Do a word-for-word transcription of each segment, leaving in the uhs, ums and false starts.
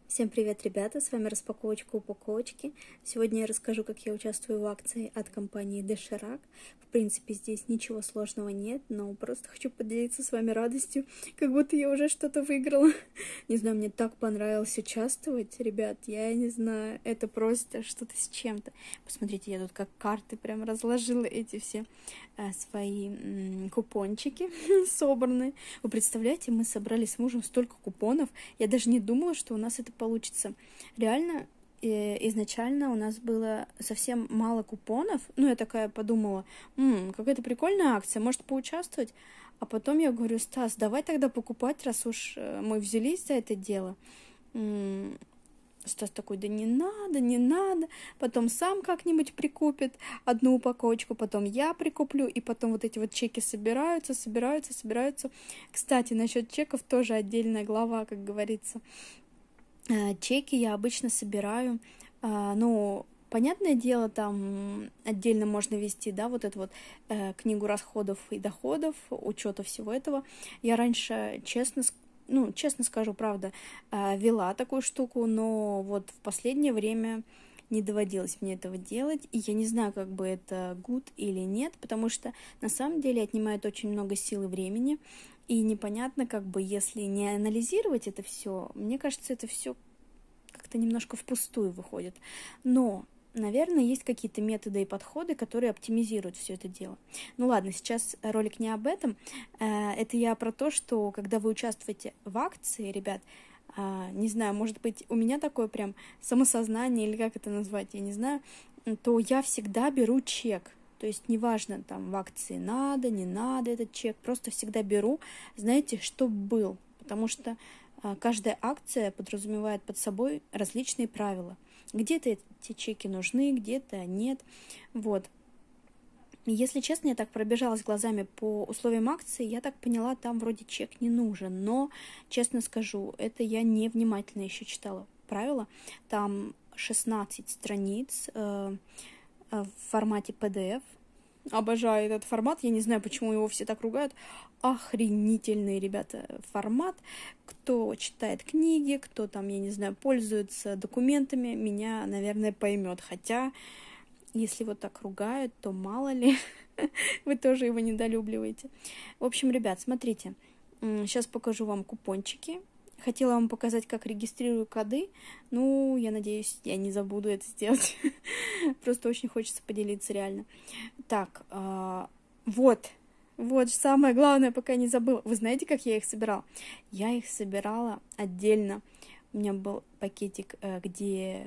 Всем привет, ребята! С вами распаковочка упаковочки. Сегодня я расскажу, как я участвую в акции от компании Доширак. В принципе, здесь ничего сложного нет, но просто хочу поделиться с вами радостью, как будто я уже что-то выиграла. Не знаю, мне так понравилось участвовать, ребят, я не знаю, это просто что-то с чем-то. Посмотрите, я тут как карты прям разложила эти все а, свои м, купончики собранные. Вы представляете, мы собрали с мужем столько купонов, я даже не думала, что у нас это получится. Реально, изначально у нас было совсем мало купонов. Ну, я такая подумала, м-м, какая-то прикольная акция, может поучаствовать? А потом я говорю: Стас, давай тогда покупать, раз уж мы взялись за это дело. М-м, Стас такой: да не надо, не надо. Потом сам как-нибудь прикупит одну упаковочку, потом я прикуплю, и потом вот эти вот чеки собираются, собираются, собираются. Кстати, насчет чеков тоже отдельная глава, как говорится. Чеки я обычно собираю, ну, понятное дело, там отдельно можно вести, да, вот эту вот э, книгу расходов и доходов, учета всего этого. Я раньше, честно, ну, честно скажу, правда, э, вела такую штуку, но вот в последнее время не доводилось мне этого делать, и я не знаю, как бы это good или нет, потому что на самом деле отнимает очень много сил и времени, и непонятно, как бы, если не анализировать это все, мне кажется, это все как-то немножко впустую выходит. Но, наверное, есть какие-то методы и подходы, которые оптимизируют все это дело. Ну ладно, сейчас ролик не об этом. Это я про то, что когда вы участвуете в акции, ребят, не знаю, может быть, у меня такое прям самосознание, или как это назвать, я не знаю, то я всегда беру чек. То есть неважно, там в акции надо, не надо этот чек, просто всегда беру, знаете, чтоб был. Потому что каждая акция подразумевает под собой различные правила. Где-то эти чеки нужны, где-то нет. Вот. Если честно, я так пробежалась глазами по условиям акции, я так поняла, там вроде чек не нужен. Но, честно скажу, это я невнимательно еще читала правила. Там шестнадцать страниц э, в формате пи ди эф. Обожаю этот формат, я не знаю, почему его все так ругают. Охренительный, ребята, формат. Кто читает книги, кто там, я не знаю, пользуется документами, меня, наверное, поймет. Хотя, если вот так ругают, то мало ли, вы тоже его недолюбливаете. В общем, ребят, смотрите, сейчас покажу вам купончики. Хотела вам показать, как регистрирую коды. Ну, я надеюсь, я не забуду это сделать. Просто очень хочется поделиться, реально. Так, а, вот. Вот самое главное, пока не забыла. Вы знаете, как я их собирала? Я их собирала отдельно. У меня был пакетик, где...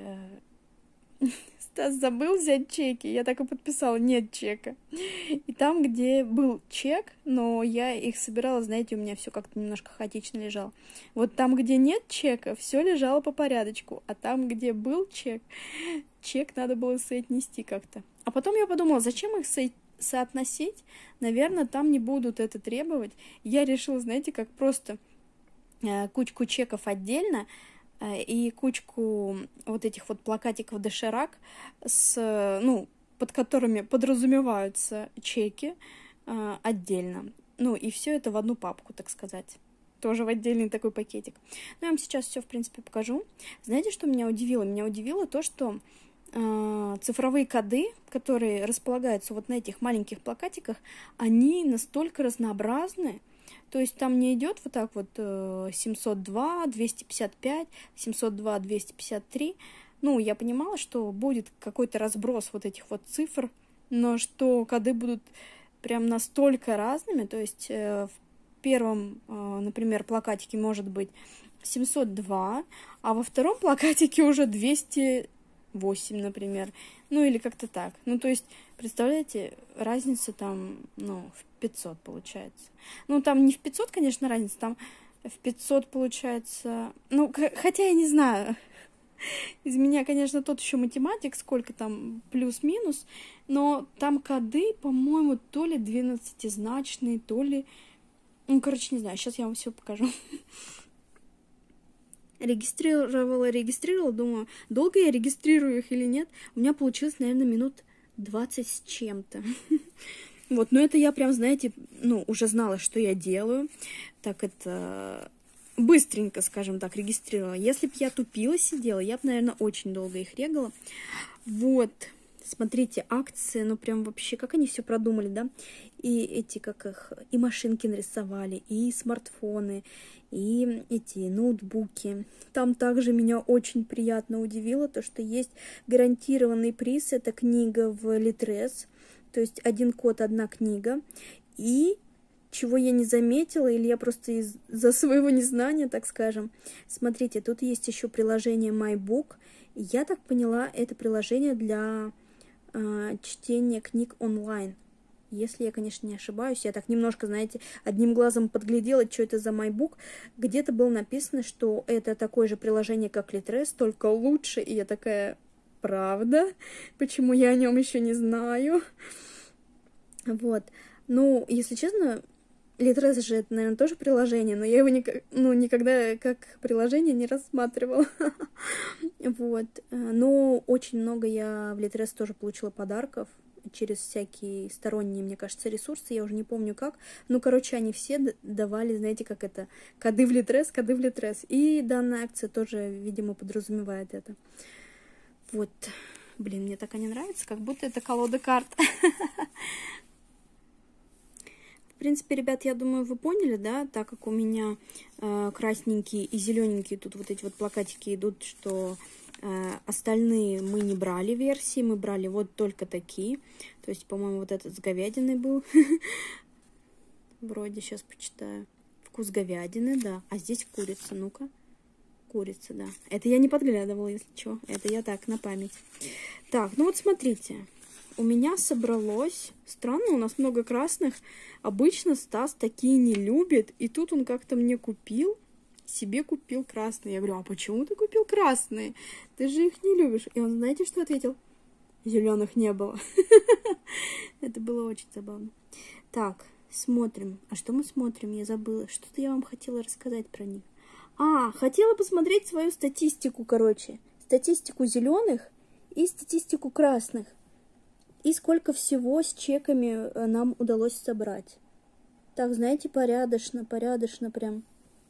Стас забыл взять чеки, я так и подписала: нет чека. И там, где был чек, но я их собирала, знаете, у меня все как-то немножко хаотично лежало. Вот там, где нет чека, все лежало по порядочку, а там, где был чек, чек надо было соотнести как-то. А потом я подумала, зачем их со- соотносить? Наверное, там не будут это требовать. Я решила, знаете, как просто э, кучку чеков отдельно, и кучку вот этих вот плакатиков Доширак, с, ну, под которыми подразумеваются чеки э, отдельно. Ну, и все это в одну папку, так сказать. Тоже в отдельный такой пакетик. Ну, я вам сейчас все, в принципе, покажу. Знаете, что меня удивило? Меня удивило то, что э, цифровые коды, которые располагаются вот на этих маленьких плакатиках, они настолько разнообразны. То есть там не идет вот так вот семьсот два, двести пятьдесят пять, семьсот два, двести пятьдесят три. Ну, я понимала, что будет какой-то разброс вот этих вот цифр, но что коды будут прям настолько разными. То есть в первом, например, плакатике может быть семьсот два, а во втором плакатике уже двести восемь, например. Ну, или как-то так. Ну, то есть, представляете, разница там, ну, в пятьсот получается. Ну, там не в пятьсот, конечно, разница, там в пятьсот получается... Ну, хотя я не знаю. Из меня, конечно, тот еще математик, сколько там плюс-минус, но там коды, по-моему, то ли двенадцатизначные, то ли... Ну, короче, не знаю, сейчас я вам все покажу. Регистрировала, регистрировала, думаю, долго я регистрирую их или нет. У меня получилось, наверное, минут двадцать с чем-то. Вот, но это я прям, знаете, ну, уже знала, что я делаю. Так, это быстренько, скажем так, регистрировала. Если бы я тупила сидела, я бы, наверное, очень долго их регала. Вот, смотрите, акции, ну прям вообще, как они все продумали, да? И эти, как их, и машинки нарисовали, и смартфоны, и эти ноутбуки. Там также меня очень приятно удивило то, что есть гарантированный приз. Это книга в Литрес, то есть один код, одна книга. И чего я не заметила, или я просто из-за своего незнания, так скажем. Смотрите, тут есть еще приложение MyBook. Я так поняла, это приложение для э, чтения книг онлайн. Если я, конечно, не ошибаюсь. Я так немножко, знаете, одним глазом подглядела, что это за MyBook. Где-то было написано, что это такое же приложение, как Litres, только лучше. И я такая, правда? Почему я о нем еще не знаю? Вот. Ну, если честно, Litres же это, наверное, тоже приложение, но я его никак, ну, никогда как приложение не рассматривала. Вот. Но очень много я в Litres тоже получила подарков через всякие сторонние, мне кажется, ресурсы, я уже не помню как. Ну, короче, они все давали, знаете, как это, коды в Litres, коды в Litres. И данная акция тоже, видимо, подразумевает это. Вот. Блин, мне так они нравятся, как будто это колода карт. В принципе, ребят, я думаю, вы поняли, да, так как у меня э, красненькие и зелененькие тут вот эти вот плакатики идут, что э, остальные мы не брали версии, мы брали вот только такие. То есть, по-моему, вот этот с говядиной был. Вроде, сейчас почитаю. Вкус говядины, да. А здесь курица, ну-ка. Курица, да. Это я не подглядывала, если что. Это я так, на память. Так, ну вот смотрите. У меня собралось... Странно, у нас много красных. Обычно Стас такие не любит. И тут он как-то мне купил. Себе купил красные. Я говорю, а почему ты купил красные? Ты же их не любишь. И он, знаете, что ответил? Зеленых не было. Это было очень забавно. Так, смотрим. А что мы смотрим? Я забыла. Что-то я вам хотела рассказать про них. А, хотела посмотреть свою статистику, короче. Статистику зеленых и статистику красных. И сколько всего с чеками нам удалось собрать. Так, знаете, порядочно, порядочно прям.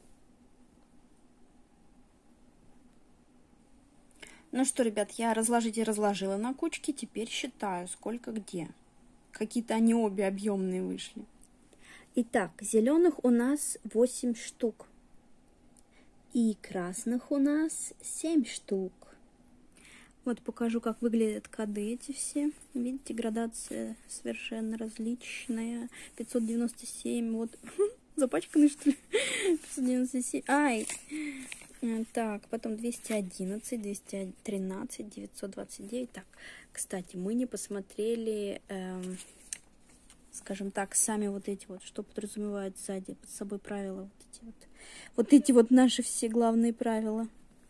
Ну что, ребят, я разложить и разложила на кучки. Теперь считаю, сколько где. Какие-то они обе объемные вышли. Итак, зеленых у нас восемь штук. И красных у нас семь штук. Вот покажу, как выглядят коды эти все. Видите, градация совершенно различная. пятьсот девяносто семь, вот, запачканы, что ли? пятьсот девяносто семь, ай! Так, потом двести одиннадцать, двести тринадцать, девятьсот двадцать девять. Так, кстати, мы не посмотрели, эм, скажем так, сами вот эти вот, что подразумевают сзади под собой правила. Вот эти вот, вот эти вот наши все главные правила.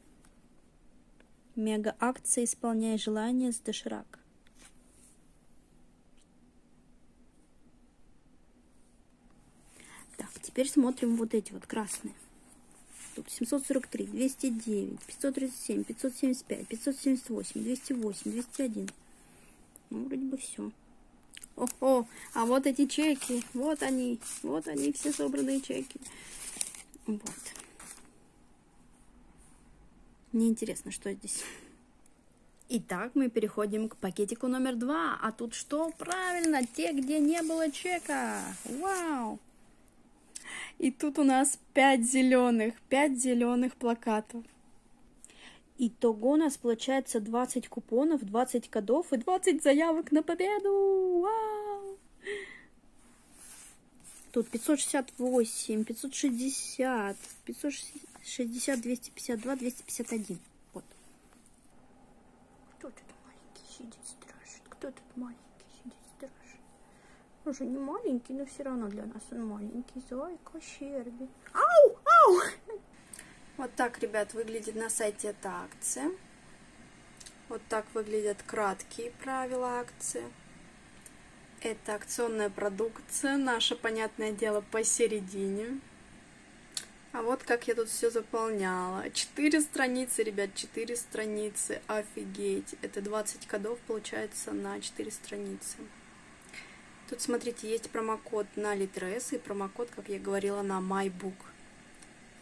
Мега-акция «Исполняй желание» с Доширак. Так, теперь смотрим вот эти вот красные. Тут семьсот сорок три, двести девять, пятьсот тридцать семь, пятьсот семьдесят пять, пятьсот семьдесят восемь, двести восемь, двести один. Ну, вроде бы все. Ого, а вот эти чеки, вот они, вот они, все собранные чеки. Вот. Мне интересно, что здесь. Итак, мы переходим к пакетику номер два. А тут что? Правильно, те, где не было чека. Вау! И тут у нас пять зеленых, пять зеленых плакатов. Итого у нас получается двадцать купонов, двадцать кодов и двадцать заявок на победу. Вау! Тут пятьсот шестьдесят восемь, пятьсот шестьдесят, пятьсот шестьдесят, двести пятьдесят два, двести пятьдесят один. Вот. Кто тут маленький сидит, страшит? Кто тут маленький сидит, страшит? Он уже не маленький, но все равно для нас он маленький. Зайка, щерби. Ау! Ау! Вот так, ребят, выглядит на сайте эта акция. Вот так выглядят краткие правила акции. Это акционная продукция, наша, понятное дело, посередине. А вот как я тут все заполняла. Четыре страницы, ребят, четыре страницы. Офигеть. Это двадцать кодов, получается, на четыре страницы. Тут, смотрите, есть промокод на Litres и промокод, как я говорила, на MyBook.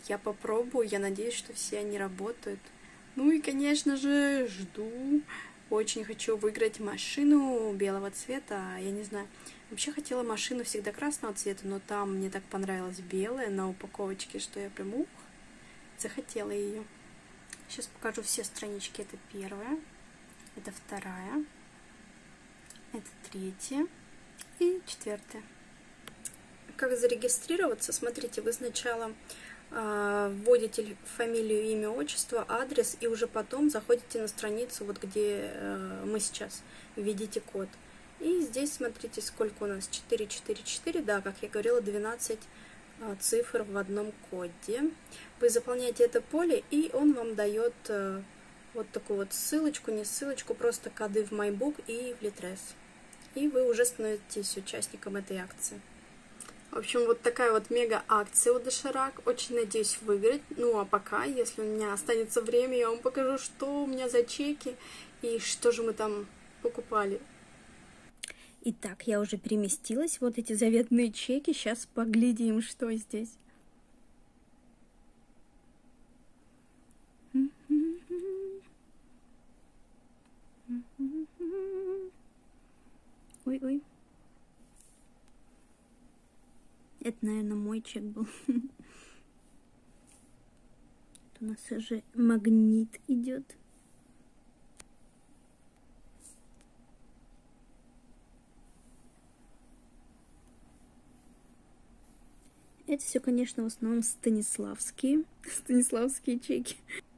Я попробую, я надеюсь, что все они работают. Ну и, конечно же, жду. Очень хочу выиграть машину белого цвета. Я не знаю. Вообще хотела машину всегда красного цвета, но там мне так понравилась белая на упаковочке, что я прям ух, захотела ее. Сейчас покажу все странички. Это первая, это вторая, это третья и четвертая. Как зарегистрироваться? Смотрите, вы сначала э, вводите фамилию, имя, отчество, адрес, и уже потом заходите на страницу, вот где э, мы сейчас, введите код. И здесь смотрите, сколько у нас, четыре четыре четыре, да, как я говорила, двенадцать э, цифр в одном коде. Вы заполняете это поле, и он вам дает э, вот такую вот ссылочку, не ссылочку, просто коды в MyBook и в Litres. И вы уже становитесь участником этой акции. В общем, вот такая вот мега акция у Доширак. Очень надеюсь выиграть. Ну, а пока, если у меня останется время, я вам покажу, что у меня за чеки и что же мы там покупали. Итак, я уже переместилась. Вот эти заветные чеки. Сейчас поглядим, что здесь. Ой-ой. Это, наверное, мой чек был. Тут у нас уже магнит идет. Это все, конечно, в основном станиславские, станиславские чеки.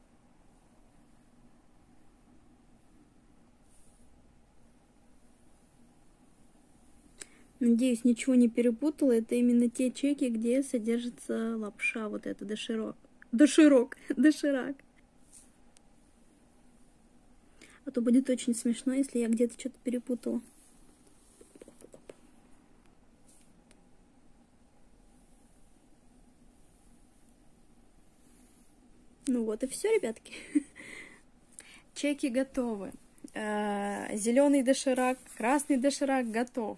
Надеюсь, ничего не перепутала. Это именно те чеки, где содержится лапша, вот эта доширак. Доширак, доширак. А то будет очень смешно, если я где-то что-то перепутала. Ну вот и все, ребятки. Чеки готовы. Зеленый доширак, красный доширак готов.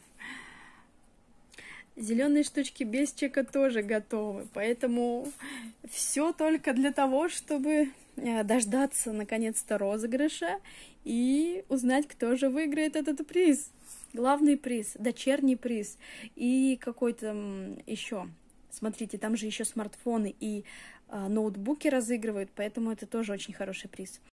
Зеленые штучки без чека тоже готовы, поэтому все только для того, чтобы дождаться наконец-то розыгрыша и узнать, кто же выиграет этот приз. Главный приз, дочерний приз и какой-то еще. Смотрите, там же еще смартфоны и ноутбуки разыгрывают, поэтому это тоже очень хороший приз.